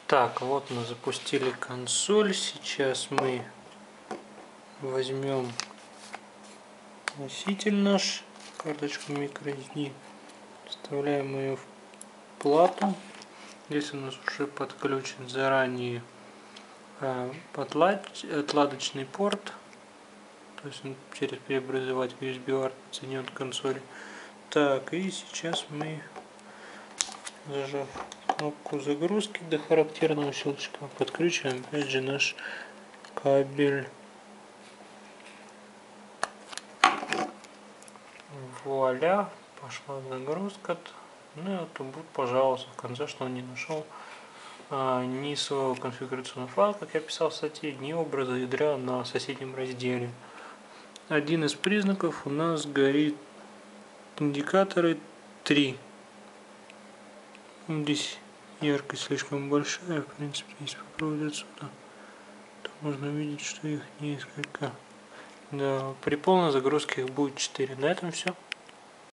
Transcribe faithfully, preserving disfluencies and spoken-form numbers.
Так, вот мы запустили консоль. Сейчас мы возьмем носитель наш, карточку microSD, вставляем ее в плату. Здесь у нас уже подключен заранее отладочный порт, то есть он через преобразователь ю эс би-арт подсоединен к консоли. Так, и сейчас мы, зажав кнопку загрузки до характерного щелчка, подключим опять же наш кабель. Вуаля, пошла загрузка. Ну и вот будет, пожалуйста, в конце, что он не нашел а, ни своего конфигурационного файла, как я писал в статье, ни образа ядра на соседнем разделе. Один из признаков у нас горит индикаторы три. Здесь яркость слишком большая, в принципе, если попробовать отсюда, то можно увидеть, что их несколько. Да, при полной загрузке их будет четыре. На этом все.